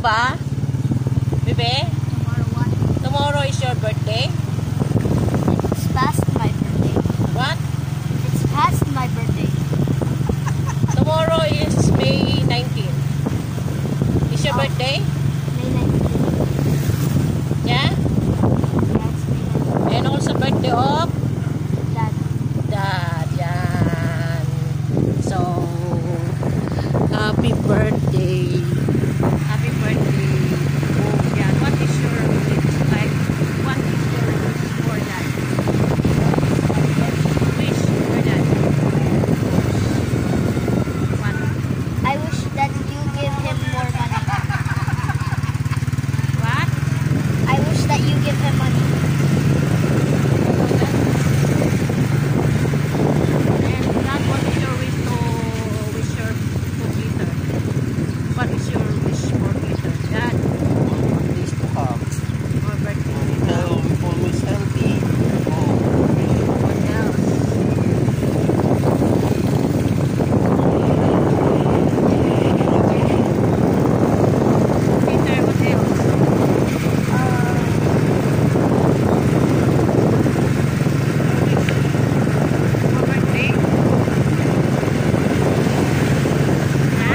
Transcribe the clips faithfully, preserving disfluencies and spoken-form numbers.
ba? Bebe? Tomorrow what? Tomorrow is your birthday? It's past my birthday. What? It's past my birthday. Tomorrow is May nineteenth. Is your Oh. birthday? May nineteenth. Yeah? Yeah, it's May nineteenth. And also birthday of Dad. Dad. Yan. So, happy birthday. Happy birthday. Oh, yan. What is your wish? Like, what is your wish for Dad? Wish for Dad. What? I wish that you give him more money. What? I wish that you give him money. And Dad, what is your wish to wish your to Peter? What is your wish for Peter? Dad, Days to come. or birthday? Until always healthy. Oh, What else? Peter, what else? For birthday? Huh?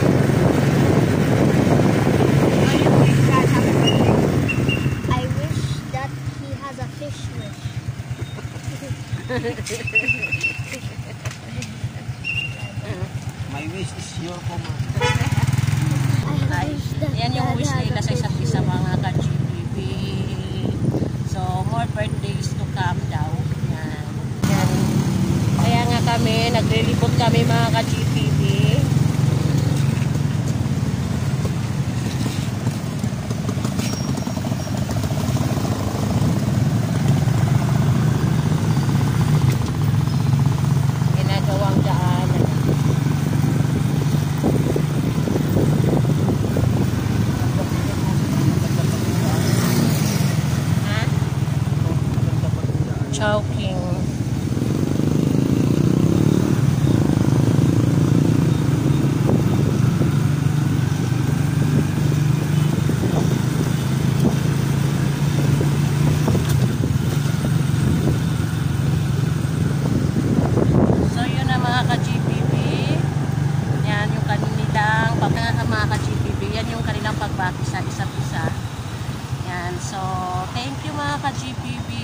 What do you wish Dad happy birthday? I wish that he has a fish wish. my wish is your command. I Ay, wish that yan yung Dad wish has nila a sa isa't fish isa wish. mga ka-G P B. So, more birthdays to come daw. Yan. Yan. Kaya nga kami, naglilipot kami mga ka-G P B. Ginagawang daanan. Ha? Chowking. So yun na mga ka-G P B. Yan yung kanilang pag mga ka-G P B, yan yung kanilang pagbati sa isa't isa. Yan. So, thank you mga ka-G P B.